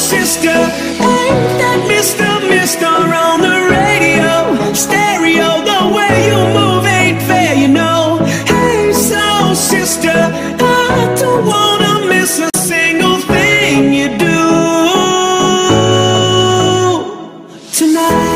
sister, ain't that Mr. on the radio? Stereo, the way you move ain't fair, you know. Hey, soul sister, I don't wanna miss a single thing you do tonight.